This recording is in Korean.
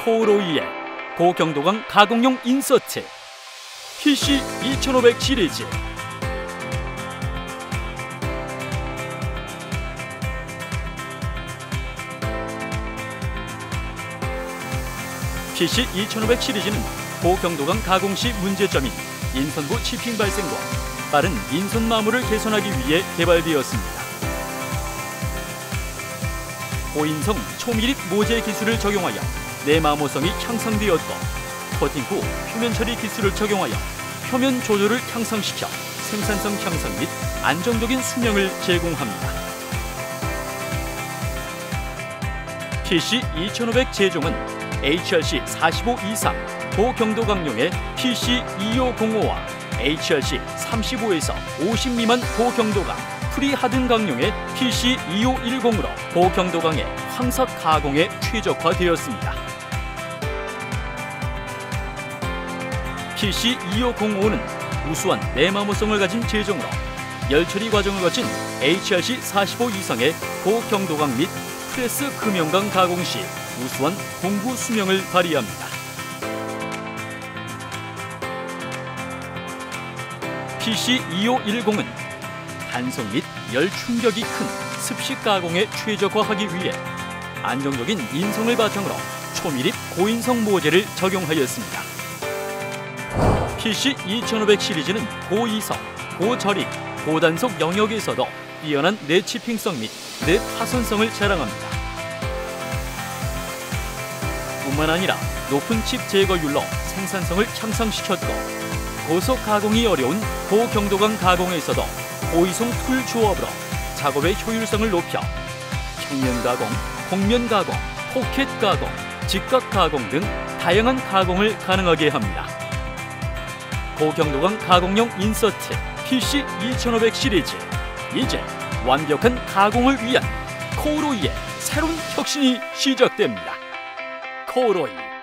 코오로이의 고경도강 가공용 인서트 PC 2500 시리즈. PC 2500 시리즈는 고경도강 가공 시 문제점인 인선부 치핑 발생과 빠른 인선 마모를 개선하기 위해 개발되었습니다. 고인성 초밀입 모재 기술을 적용하여 내마모성이 향상되었고, 코팅 후 표면 처리 기술을 적용하여 표면 조절을 향상시켜 생산성 향상 및 안정적인 수명을 제공합니다. PC 2500 제종은 HRC 45 이상 고경도강용의 PC 2505와 HRC 35에서 50 미만 고경도강 프리하든 강용의 PC 2510으로 고경도강의 황석 가공에 최적화되었습니다. PC 2505는 우수한 내마모성을 가진 제종으로 열처리 과정을 거친 HRC 45 이상의 고경도강 및 프레스 금형강 가공 시 우수한 공구 수명을 발휘합니다. PC 2510은 단성 및 열 충격이 큰 습식 가공에 최적화하기 위해 안정적인 인성을 바탕으로 초밀입 고인성 모재를 적용하였습니다. PC 2500 시리즈는 고이성, 고저립, 고단속 영역에서도 뛰어난 내치핑성 및 내파손성을 자랑합니다. 뿐만 아니라 높은 칩 제거율로 생산성을 향상시켰고, 고속 가공이 어려운 고경도강 가공에서도 고이성 툴 조합으로 작업의 효율성을 높여 평면 가공, 곡면 가공, 포켓 가공, 직각 가공 등 다양한 가공을 가능하게 합니다. 고경도강 가공용 인서트 PC 2500 시리즈, 이제 완벽한 가공을 위한 코오로이의 새로운 혁신이 시작됩니다. 코오로이